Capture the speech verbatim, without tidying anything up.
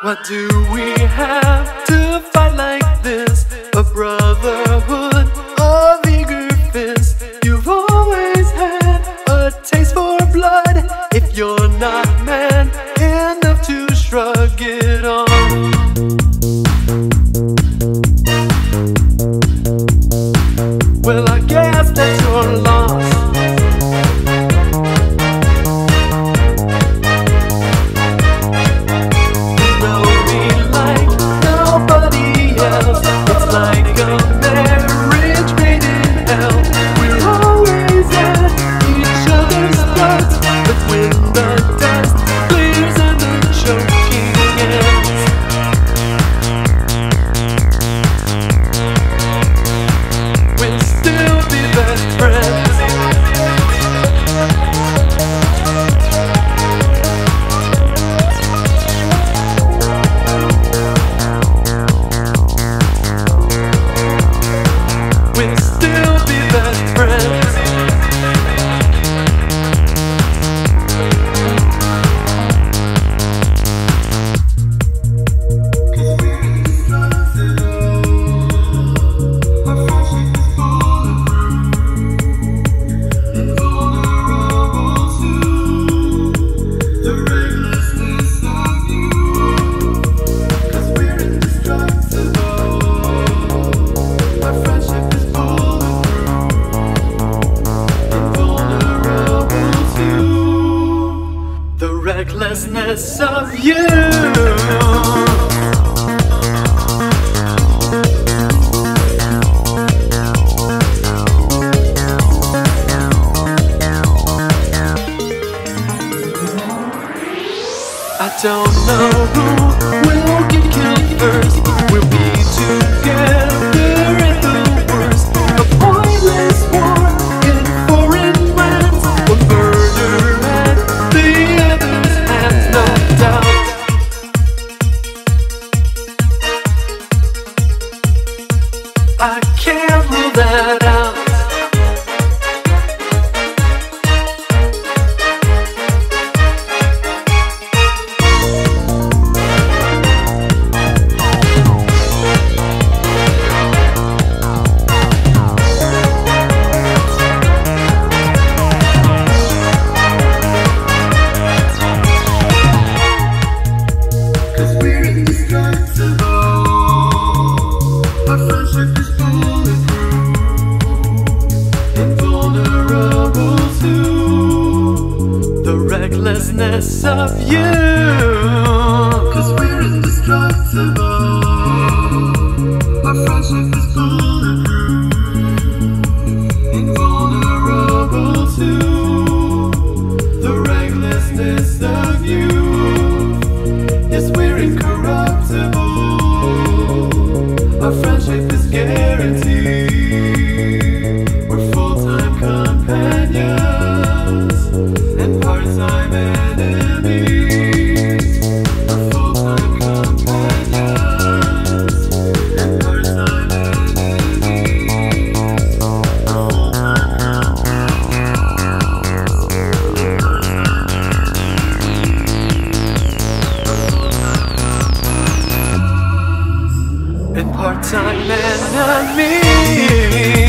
Why do we have to fight like this? A brotherhood of eager fists. You've always had a taste for blood. If you're not man enough to shrug it off, well, I guess that's your loss. It's like a marriage made in hell. We're always at each other's throats, but when the dust clears and the choking ends, we'll still be best friends. We'll still be best friends. Cause we're indestructible. Our friendship is bulletproof, invulnerable to the recklessness of you. Cause we're indestructible. Our friendship is the recklessness of you. I don't know who will get killed first. We'll be together at the worst. A pointless war in foreign lands. One murder at the other's hands, no doubt. I can't rule that out. Recklessness of you. Cause we're indestructible. Our friendship is bulletproof, invulnerable to the recklessness of you. Yes, we're incorruptible. Our friendship is guaranteed. We're full-time companions and part-time enemies. We're full-time companions and part-time enemies. We're full-time companions and part-time enemies.